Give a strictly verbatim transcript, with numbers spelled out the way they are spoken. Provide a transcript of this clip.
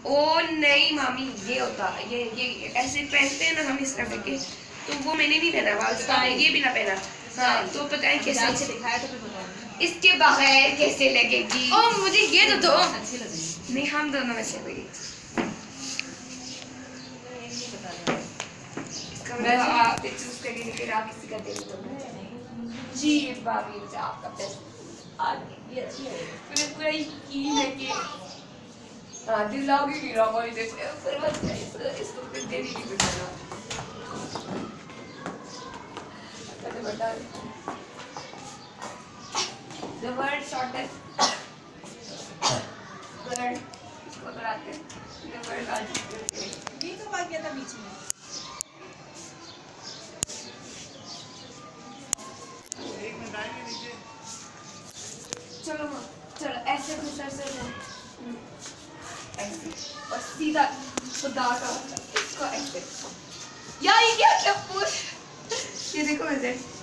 ओ नहीं मामी, ये होता ये ये ऐसे पहनते हैं ना हम इस तरह के, तो वो मैंने नहीं पहना, वास्ता ये भी ना पहना। हाँ तो पता है कैसे से दिखाया तो फिर बता। इसके बगैर कैसे लगेगी। ओ मुझे ये तो दो अच्छी लगेगी। नहीं हम दोनों में से कोई आप चूज करिए, फिर आप किसी का देंगे तो जी भाभी मुझे आपका बेस्ट आ ये अच्छी है, मुझे पूरा यकीन है कि हाँ दिल लाओगे कि लाओ कोई देखो फिर बस इसको इसको फिर देनी नहीं पड़ेगा। चलो बता the word shortest word इसको बनाते हैं the word आज ये तो बात क्या था बीच में। एक मिनट आएंगे नीचे। चलो चलो ऐसे घुसर से ऐसे और सीधा खुदा का इसको ऐसे यार ये क्या क्या पुश ये देखो वैसे